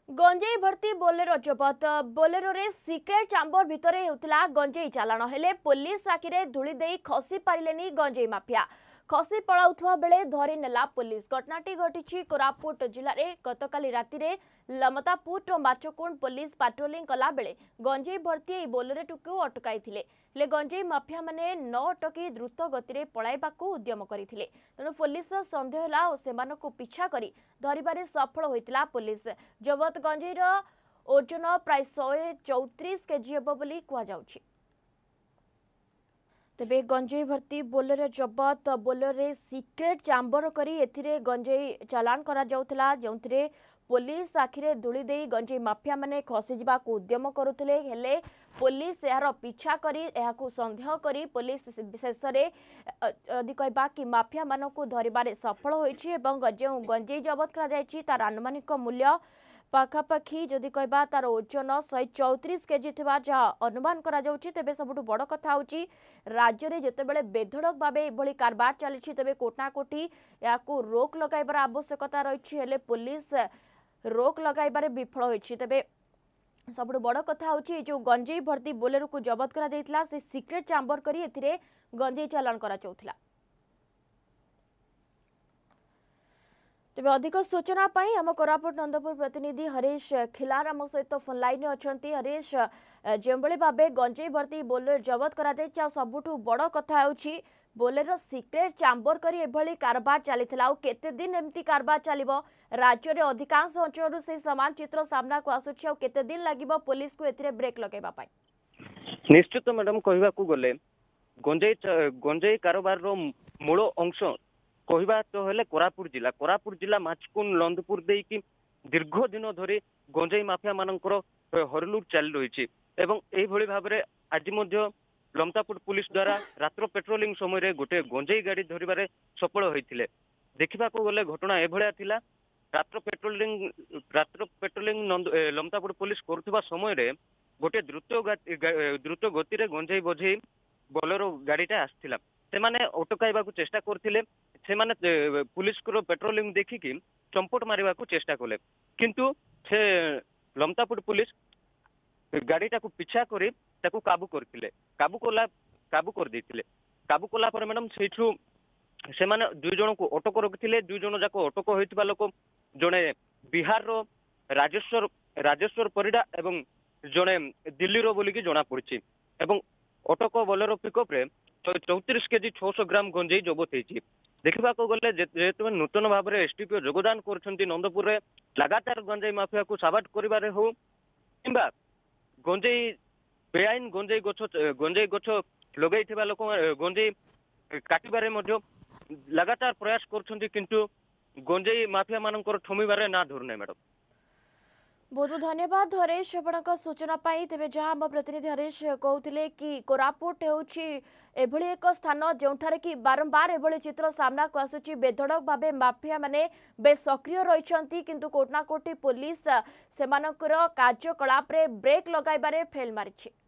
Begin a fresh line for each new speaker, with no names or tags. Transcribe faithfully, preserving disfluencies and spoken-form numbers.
गंजेई भर्ती बोलेरो जबत बोलेरो रे सिक्रेट चैम्बर भितरे होतला गंजेई चालाण हेले पुलिस आखिरे धूली देई खसी पारिलेनी गंजेई माफिया खसी पळाउथवा बेले धरि नेला पुलिस। घटनाटी घटिछि कोरापुट जिल्ला रे गतकाली राति रे लमतापुर माचकुंड पुलिस पाट्रोलिंग कला बेले गंजेई भर्ती ए बोलेरोटुकु अटकाइथिले ले गंजेई माफिया माने न अटकी द्रुत गति रे पळाइबाकू उद्यम करिथिले। तेणु पुलिस संदेह होला ओ सेमानकु पिछा करी धरिबारे सफल होइतिला पुलिस। जबत गंजेईर ओजन प्राय सौ चौतीस केजी हेबो बोली कुआ जाउछि। तेबे गंजेई भर्ती बोलेरो जबत बोलेरो सिक्रेट चैम्बर करी एथिरे गंजेई चालान करा जाउथला जोंथरे पुलिस आखिरे धूली देई गंजेई माफिया माने खसी जिबाकू उद्यम करुथिले हेले पुलिस यार पिछा करी एहाकू संदेह करी पुलिस विशेष रे यदि कहबा कि माफिया मानकू धरिबारे सफल होइछि एवं जो गंजेई जबत करा जाइछि तार अनुमानिक मूल्य पाखापाखि जदि कहबा तार ओजन शहे चौतीस केजी थिबा जहाँ अनुमान करा जाउछि। तेबे सबुठु बड़ कथा होछि राज्य रे जेतेबेले बेधड़क भाबे एभली कारबार चलिछि तेबे कोटना कोटी याकू रोक लगाइबार आवश्यकता रहिछि हेले पुलिस रोक लगाइबारे विफल होइछि। तेबे सबुठु बड़ कथा होछि जो गंजेई भर्ती बोलेरो को जबत करा जाइतला से सिक्रेट चैम्बर करी एथिरे गंजेई चालान करा जाउथला। तेबे अधिक सूचना पाई हम कोरापुट नंदपुर प्रतिनिधि हरीश खिलार आम सहित फोन लाइन अच्छी। हरीश जेबली भाव गंजेई भर्ती बोलेरो जबत करा जाइछि सबुठु बड़ कथा होछि बोलेरो सिक्रेट चैम्बर करी एभली कारबार चलीथिला केते दिन एमती कारबार चलिबो राज्य रे अधिकांश अंचल से समान चित्र सामना को आसुछि केते दिन लागिबो पुलिस को एथिरे ब्रेक लगेबा पाई।
निश्चित मैडम कहबा को गले गंजेई गंजेई कारोबार रो मूल अंश कहबा तो हेले कोरापुट जिला कोरापुट जिला माचकुंड नंदपुर देई कि दीर्घ दिन धरी गंजेई माफिया मानकर हरलुट चली रही एवं एही भली भाबरे आज मध्य लमतापुर पुलिस द्वारा रात्र पेट्रोलिंग समय रे गोटे गंजेई गाड़ी धरिबारे सफल होइथिले। देखिबा को गले घटना एभलिया थिला रात्र पेट्रोलिंग रात्र पेट्रोलिंग लमतापुर पुलिस करुवा समय रे गोटे द्रुत द्रुत गति रे गंजेई बोझेई बोलेरो गाड़ीटा आसथिला सेमाने अटकाइबा को चेष्टा करथिले सेमाने पुलिस को पेट्रोलिंग देखिकी चंपट मारिबा को चेष्टा कले किंतु से लमतापुर पुलिस गाड़ीटा को पिछा करी ताकू काबू करथिले काबू कला काबू कर देथिले काबू कला पर मैडम सेठू से माने दुई जन को अटक रखिथिले दुई जन जाको अटक होइतबा लोक जने बिहार रो राजेश्वर राजेश्वर परिडा एवं जने दिल्ली रो बोली की जना पड़छि एवं अटक बोलेरो पिकअप रे चौतीस केजी छह सौ ग्राम गंजेई जबत होइछि। देखा गले जेतु नूतन भाव में एसडीपीओ योगदान कर नंदपुर रे लगातार गंजेई माफिया को साबात करिबारे हो किंबा गंजेई बेआईन गंजेई गछ गंजेई गछ लगै लोक गंजेई काटिबारे मध्य लगातार प्रयास करछन्ति किंतु गंजेई माफिया मानकर थमिबारे ना धरने। मैडम
बहुत बहुत धन्यवाद हरीश आपनका सूचना पाई। तेबे जहां हम प्रतिनिधि हरीश कहउथिले कि कोरापुट हेउछि एभली एक स्थान जोंठारे कि बारंबार एभली चित्र सामना को आसुछि बेधड़क भाबे माफिया माने बे सक्रिय रहिछन्ति किंतु कोटना कोटी पुलिस सेमानकर कार्यकलाप रे ब्रेक लगाइबारे फेल मारिछि।